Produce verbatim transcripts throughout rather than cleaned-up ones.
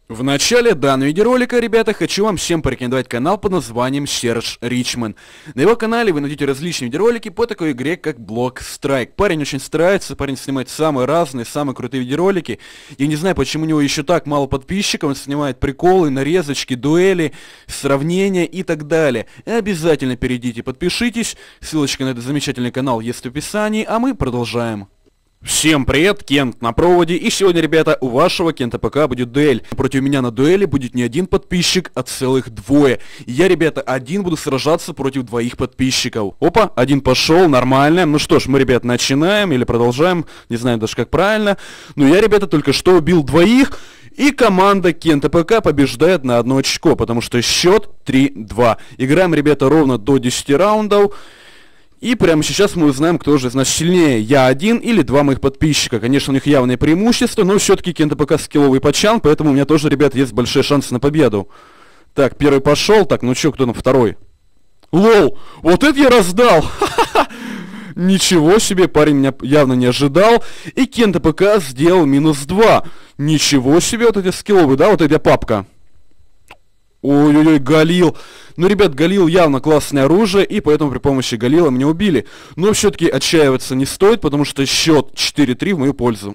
В начале данного видеоролика, ребята, хочу вам всем порекомендовать канал под названием Серж Ричман. На его канале вы найдете различные видеоролики по такой игре, как Block Strike. Парень очень старается, парень снимает самые разные, самые крутые видеоролики. Я не знаю, почему у него еще так мало подписчиков, он снимает приколы, нарезочки, дуэли, сравнения и так далее. И обязательно перейдите, подпишитесь, ссылочка на этот замечательный канал есть в описании, а мы продолжаем. Всем привет, Кент на проводе, и сегодня, ребята, у вашего Кента ПК будет дуэль. Против меня на дуэли будет не один подписчик, а целых двое. И я, ребята, один буду сражаться против двоих подписчиков. Опа, один пошел, нормально. Ну что ж, мы, ребят, начинаем или продолжаем, не знаю даже как правильно. Но я, ребята, только что убил двоих, и команда Кента ПК побеждает на одно очко, потому что счет три-два. Играем, ребята, ровно до десяти раундов. И прямо сейчас мы узнаем, кто же из нас сильнее, я один или два моих подписчика. Конечно, у них явное преимущество, но все-таки Кента ПК скилловый пачан, поэтому у меня тоже, ребят, есть большие шансы на победу. Так, первый пошел, так, ну чё, кто там второй? Лол, вот это я раздал! Ничего себе, парень меня явно не ожидал. И Кента ПК сделал минус два. Ничего себе, вот эти скилловые, да, вот эта папка. Ой-ой-ой, Галил. Ну, ребят, Галил явно классное оружие, и поэтому при помощи Галила меня убили. Но все-таки отчаиваться не стоит, потому что счет четыре-три в мою пользу.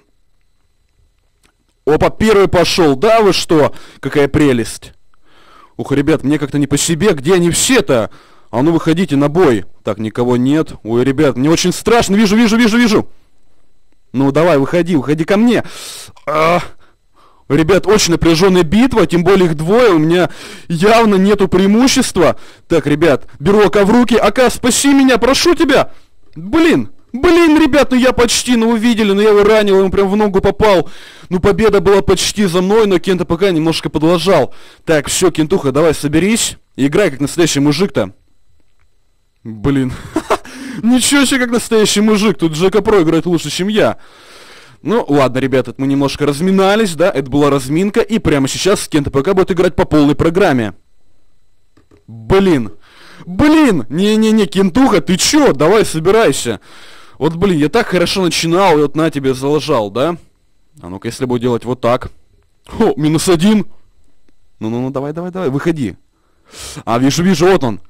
Опа, первый пошел, да вы что? Какая прелесть. Ух, ребят, мне как-то не по себе, где они все-то? А ну выходите на бой. Так, никого нет. Ой, ребят, мне очень страшно, вижу, вижу, вижу, вижу. Ну, давай, выходи, выходи ко мне. Ах. Ребят, очень напряженная битва, тем более их двое, у меня явно нету преимущества. Так, ребят, беру АК в руки. АК, спаси меня, прошу тебя. Блин, блин, ребят, ну я почти, ну вы видели, ну я его ранил, ему прям в ногу попал. Ну победа была почти за мной, но Кента ПК немножко подлажал. Так, все, Кентуха, давай соберись. Играй как настоящий мужик-то. Блин, ничего себе как настоящий мужик, тут Джека Про играет лучше, чем я. Ну, ладно, ребята, мы немножко разминались, да, это была разминка, и прямо сейчас Кента ПК будет играть по полной программе. Блин, блин, не-не-не, Кентуха, ты чё, давай собирайся. Вот, блин, я так хорошо начинал, и вот на тебе залажал, да? А ну-ка, если буду делать вот так. О, минус один. Ну-ну-ну, давай-давай-давай, выходи. А, вижу-вижу, вот он.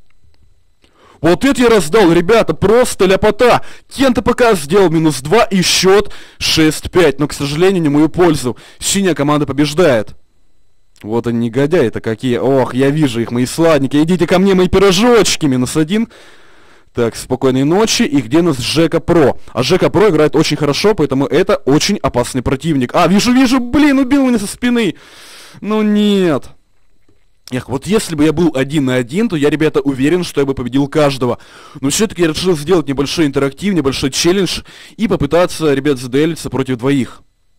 Вот это я раздал, ребята, просто ляпота. Кента ПК сделал минус два и счет шесть-пять, но, к сожалению, не в мою пользу. Синяя команда побеждает. Вот они негодяи-то какие. Ох, я вижу их, мои сладники. Идите ко мне, мои пирожочки. Минус один. Так, спокойной ночи. И где у нас Джека Про? А Джека Про играет очень хорошо, поэтому это очень опасный противник. А, вижу, вижу, блин, убил меня со спины. Ну нет. Эх, вот если бы я был один на один, то я, ребята, уверен, что я бы победил каждого. Но все-таки я решил сделать небольшой интерактив, небольшой челлендж и попытаться, ребят, заделиться против двоих.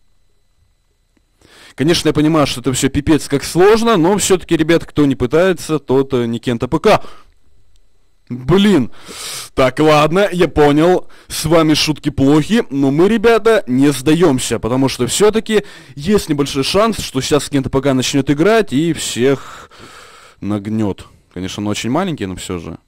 Конечно, я понимаю, что это все пипец как сложно, но все-таки, ребят, кто не пытается, тот не Кента ПК. Блин. Так, ладно, я понял. С вами шутки плохи, но мы, ребята, не сдаемся, потому что все-таки есть небольшой шанс, что сейчас Кента ПК начнет играть и всех нагнет. Конечно, он очень маленький, но все же.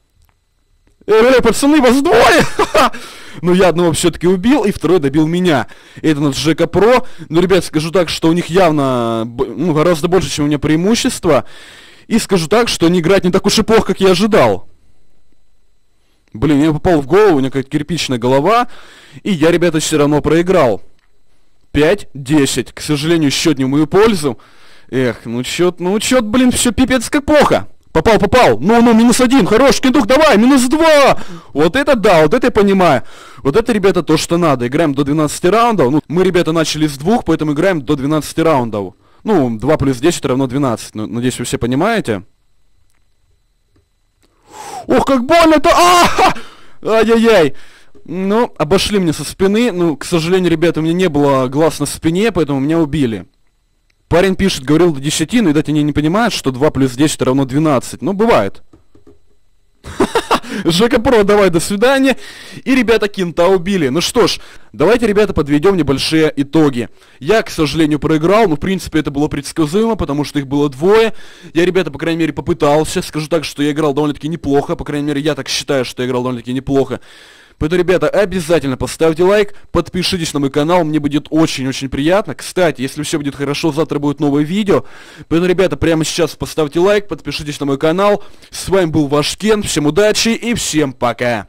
Эй, пацаны, вас двое! Ну, я одного все-таки убил, и второй добил меня. Это наш Джека Про. Ну, ребят, скажу так, что у них явно, ну, гораздо больше, чем у меня преимущества. И скажу так, что они играют не так уж и плохо, как я ожидал. Блин, я попал в голову, у меня какая-то кирпичная голова. И я, ребята, все равно проиграл. пять-десять. К сожалению, счет не в мою пользу. Эх, ну счет, ну счет, блин, все пипец как плохо. Попал, попал. Ну-ну, минус один. Хорош, Кентух, давай, минус два. Вот это да, вот это я понимаю. Вот это, ребята, то, что надо. Играем до двенадцати раундов. Ну, мы, ребята, начали с двух, поэтому играем до двенадцати раундов. Ну, два плюс десять равно двенадцать. Ну, надеюсь, вы все понимаете. Ох, как больно-то! А! Ай-яй-яй! Ну, обошли меня со спины. Ну, к сожалению, ребята, у меня не было глаз на спине, поэтому меня убили. Парень пишет, говорил до десяти, но, видать, они не понимают, что два плюс десять равно двенадцать. Ну, бывает. Джека Про, давай, до свидания. И, ребята, Кента убили. Ну что ж, давайте, ребята, подведем небольшие итоги. Я, к сожалению, проиграл, но, в принципе, это было предсказуемо, потому что их было двое. Я, ребята, по крайней мере, попытался. Скажу так, что я играл довольно-таки неплохо. По крайней мере, я так считаю, что я играл довольно-таки неплохо. Поэтому, ребята, обязательно поставьте лайк, подпишитесь на мой канал, мне будет очень-очень приятно. Кстати, если все будет хорошо, завтра будет новое видео. Поэтому, ребята, прямо сейчас поставьте лайк, подпишитесь на мой канал. С вами был ваш Кен, всем удачи и всем пока.